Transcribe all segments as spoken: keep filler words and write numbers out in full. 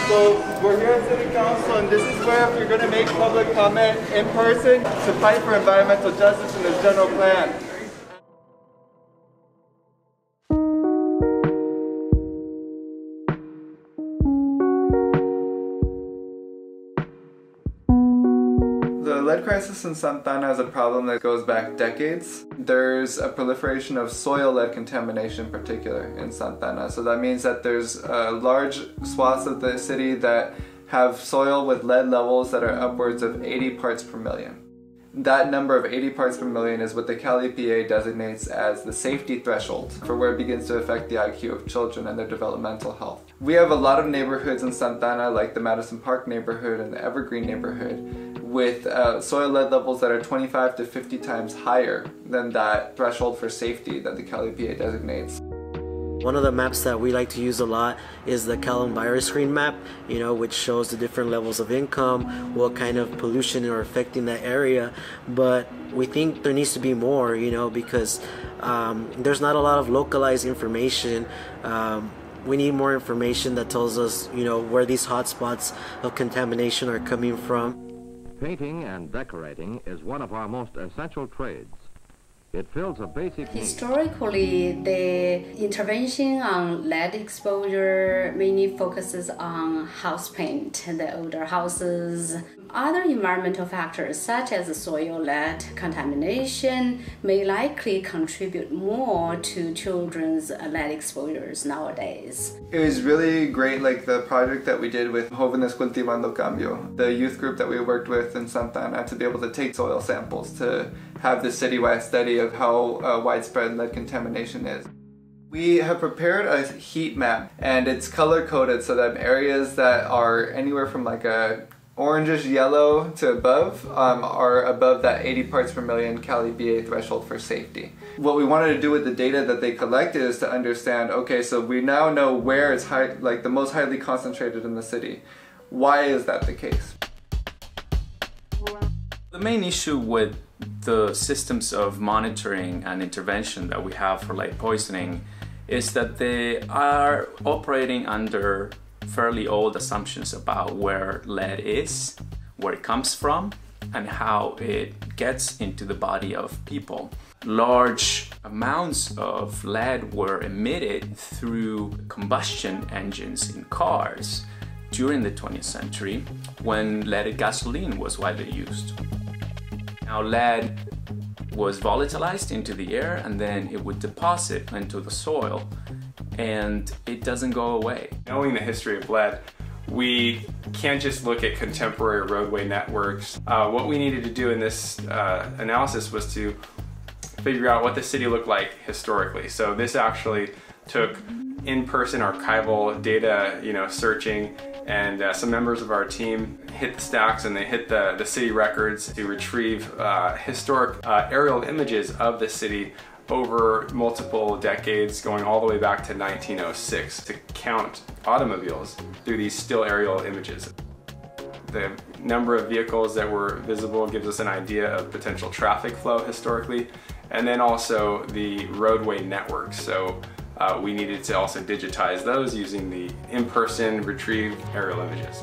So we're here at City Council, and this is where if you're going to make public comment in person to fight for environmental justice in this general plan. The lead crisis in Santa Ana is a problem that goes back decades. There's a proliferation of soil lead contamination in particular in Santa Ana. So that means that there's uh, large swaths of the city that have soil with lead levels that are upwards of eighty parts per million. That number of eighty parts per million is what the Cali P A designates as the safety threshold for where it begins to affect the I Q of children and their developmental health. We have a lot of neighborhoods in Santa Ana, like the Madison Park neighborhood and the Evergreen neighborhood, with uh, soil lead levels that are twenty-five to fifty times higher than that threshold for safety that the Cali P A designates. One of the maps that we like to use a lot is the Cali Virus Screen map, you know, which shows the different levels of income, what kind of pollution are affecting that area. But we think there needs to be more, you know, because um, there's not a lot of localized information. Um, we need more information that tells us, you know, where these hotspots of contamination are coming from. Painting and decorating is one of our most essential trades. It fills a basic need. Historically, the intervention on lead exposure mainly focuses on house paint, the older houses. Other environmental factors such as soil lead contamination may likely contribute more to children's lead exposures nowadays. It was really great, like the project that we did with Jóvenes Cultivando Cambio, the youth group that we worked with in Santa Ana, to be able to take soil samples to have this citywide study of how uh, widespread lead contamination is. We have prepared a heat map, and it's color-coded so that areas that are anywhere from like a orangish yellow to above um, are above that eighty parts per million Cali B A threshold for safety. What we wanted to do with the data that they collected is to understand, okay, so we now know where it's high, like the most highly concentrated in the city. Why is that the case? The main issue with the systems of monitoring and intervention that we have for lead poisoning is that they are operating under fairly old assumptions about where lead is, where it comes from, and how it gets into the body of people. Large amounts of lead were emitted through combustion engines in cars during the twentieth century when leaded gasoline was widely used. Now, lead was volatilized into the air and then it would deposit into the soil, and it doesn't go away. Knowing the history of lead, we can't just look at contemporary roadway networks. Uh, what we needed to do in this uh, analysis was to figure out what the city looked like historically. So this actually took in-person archival data, you know, searching, and uh, some members of our team hit the stacks and they hit the, the city records to retrieve uh, historic uh, aerial images of the city over multiple decades, going all the way back to nineteen oh six, to count automobiles through these still aerial images. The number of vehicles that were visible gives us an idea of potential traffic flow historically, and then also the roadway network. So uh, we needed to also digitize those using the in-person retrieved aerial images.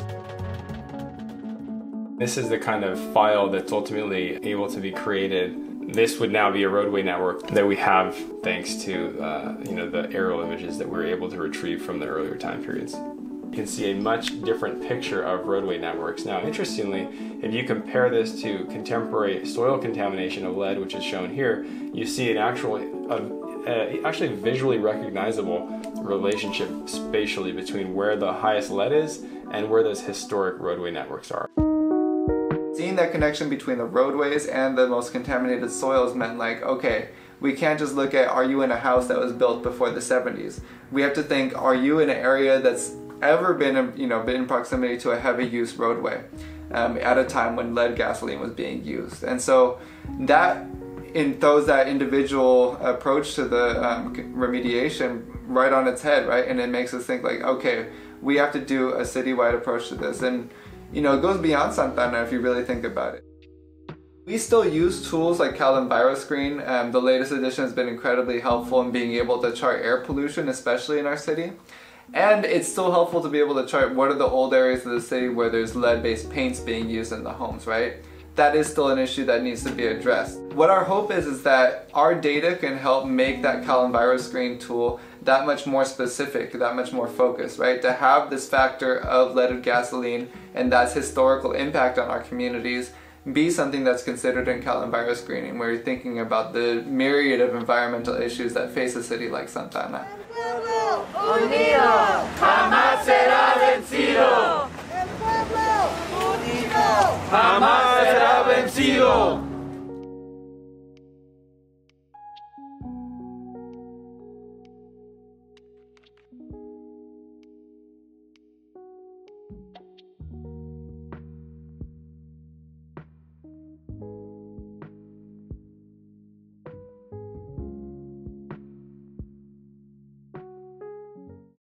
This is the kind of file that's ultimately able to be created. This would now be a roadway network that we have thanks to uh, you know, the aerial images that we were able to retrieve from the earlier time periods. You can see a much different picture of roadway networks. Now, interestingly, if you compare this to contemporary soil contamination of lead, which is shown here, you see an actual, uh, uh, actually visually recognizable relationship spatially between where the highest lead is and where those historic roadway networks are. Seeing that connection between the roadways and the most contaminated soils meant like, okay, we can't just look at, are you in a house that was built before the seventies? We have to think, are you in an area that's ever been, you know, been in proximity to a heavy use roadway um, at a time when lead gasoline was being used? And so that in, throws that individual approach to the um, remediation right on its head, right? And it makes us think like, okay, we have to do a citywide approach to this. And you know, it goes beyond Santa Ana if you really think about it. We still use tools like Cali Virus Screen. Um, the latest edition has been incredibly helpful in being able to chart air pollution, especially in our city. And it's still helpful to be able to chart what are the old areas of the city where there's lead-based paints being used in the homes, right? That is still an issue that needs to be addressed. What our hope is is that our data can help make that CalEnviroScreen tool that much more specific, that much more focused, right? To have this factor of leaded gasoline and that's historical impact on our communities be something that's considered in CalEnviroScreening, where you're thinking about the myriad of environmental issues that face a city like Santa Ana.